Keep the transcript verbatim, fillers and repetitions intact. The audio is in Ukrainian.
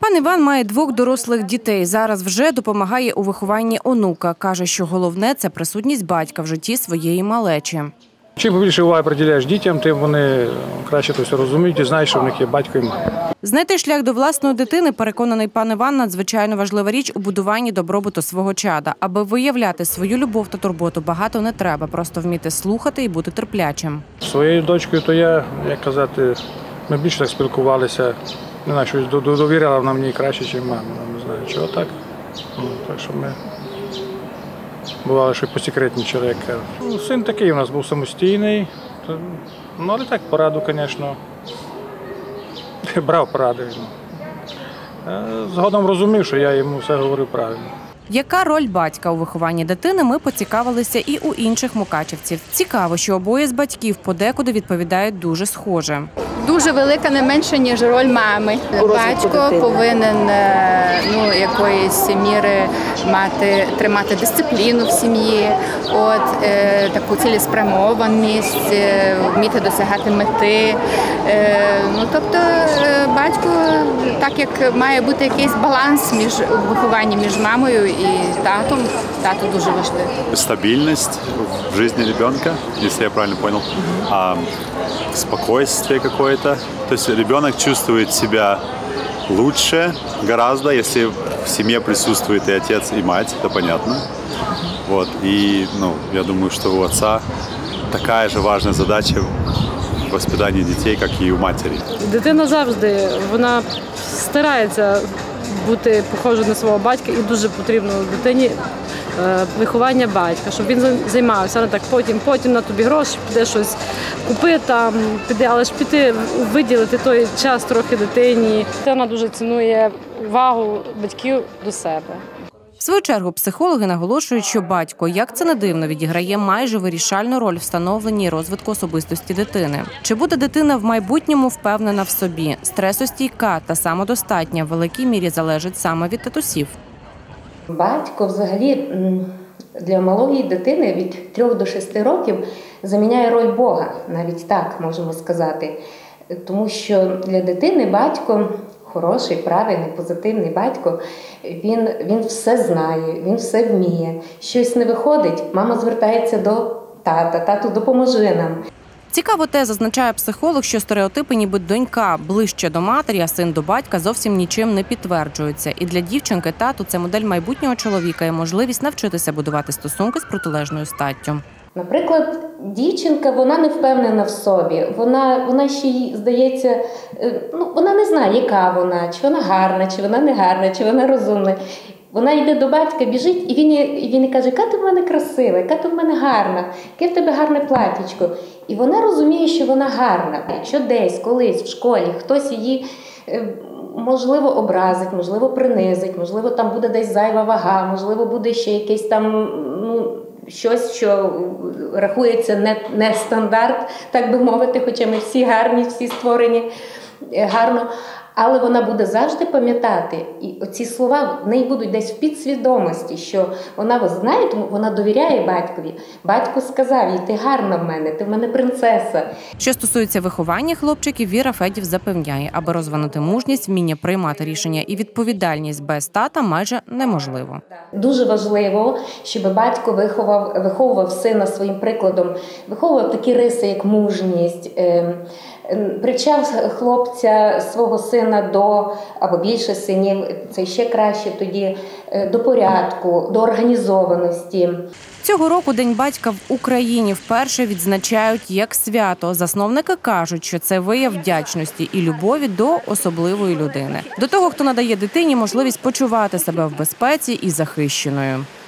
Пан Іван має двох дорослих дітей. Зараз вже допомагає у вихованні онука. Каже, що головне – це присутність батька в житті своєї малечі. Чим більше уваги приділяєш дітям, тим вони краще то все розуміють і знають, що в них є батько і мама. Знайти шлях до власної дитини, переконаний пан Іван, надзвичайно важлива річ у будуванні добробуту свого чада. Аби виявляти свою любов та турботу, багато не треба, просто вміти слухати і бути терплячим. Своєю дочкою то я, як казати, ми більше так спілкувалися. Не знаю, щось довіряла вона мені краще, ніж мама. Не знаю, чого так. Ну, так що ми бували, що й посекретнічали, як кажуть. Ну, син такий у нас був самостійний, то, ну, але так пораду, звісно, брав поради. Згодом розумів, що я йому все говорив правильно. Яка роль батька у вихованні дитини, ми поцікавилися і у інших мукачівців. Цікаво, що обоє з батьків подекуди відповідають дуже схоже. Дуже велика, не менше, ніж роль мами. Батько повинен ну, якоїсь міри мати, тримати дисципліну в сім'ї, от, е, таку цілеспрямованість, е, вміти досягати мети. Е, ну, тобто е, батько, так як має бути якийсь баланс між вихованням між мамою і татом, тато дуже важливий. Стабильность в жизни ребенка, если я правильно понял, а спокойствие какое-то. То есть ребенок чувствует себя лучше гораздо, если в семье присутствует и отец, и мать, это понятно. Вот. И ну, я думаю, что у отца такая же важная задача в воспитании детей, как и у матери. Дитина завжди, вона старається бути похожою на свого батька, і дуже потрібно дитині виховання батька, щоб він займався, не так потім, потім на тобі гроші, піде щось купи там, піде, але ж піти, виділити той час трохи дитині. Вона дуже цінує увагу батьків до себе. В свою чергу психологи наголошують, що батько, як це не дивно, відіграє майже вирішальну роль в становленні і розвитку особистості дитини. Чи буде дитина в майбутньому впевнена в собі, стресостійка та самодостатня в великій мірі залежить саме від татусів. Батько взагалі для малої дитини від трьох до шести років заміняє роль Бога, навіть так можемо сказати. Тому що для дитини батько, хороший, правильний, позитивний батько, він, він все знає, він все вміє. Щось не виходить, мама звертається до тата, тату допоможи нам. Цікаво те, зазначає психолог, що стереотипи ніби донька ближче до матері, а син до батька зовсім нічим не підтверджуються. І для дівчинки тату – це модель майбутнього чоловіка і можливість навчитися будувати стосунки з протилежною статтю. Наприклад, дівчинка, вона не впевнена в собі, вона, вона ще їй здається, ну, вона не знає, яка вона, чи вона гарна, чи вона не гарна, чи вона розумна. Вона йде до батька, біжить, і він, і він каже, яка ти в мене красива, яка ти в мене гарна, яке в тебе гарне платічко. І вона розуміє, що вона гарна. Якщо десь, колись, в школі хтось її, можливо, образить, можливо, принизить, можливо, там буде десь зайва вага, можливо, буде ще якийсь там, ну, щось, що рахується не, не стандарт, так би мовити, хоча ми всі гарні, всі створені гарно. Але вона буде завжди пам'ятати, і оці слова в неї будуть десь в підсвідомості, що вона знає, тому вона довіряє батькові. Батько сказав їй, ти гарна в мене, ти в мене принцеса. Що стосується виховання хлопчиків, Віра Федів запевняє, аби розвинути мужність, вміння приймати рішення і відповідальність без тата майже неможливо. Дуже важливо, щоб батько виховав, виховував сина своїм прикладом, виховував такі риси, як мужність, привчав хлопця, свого сина до, або більше синів, це ще краще тоді, до порядку, до організованості. Цього року День батька в Україні вперше відзначають як свято. Засновники кажуть, що це вияв вдячності і любові до особливої людини. До того, хто надає дитині можливість почувати себе в безпеці і захищеною.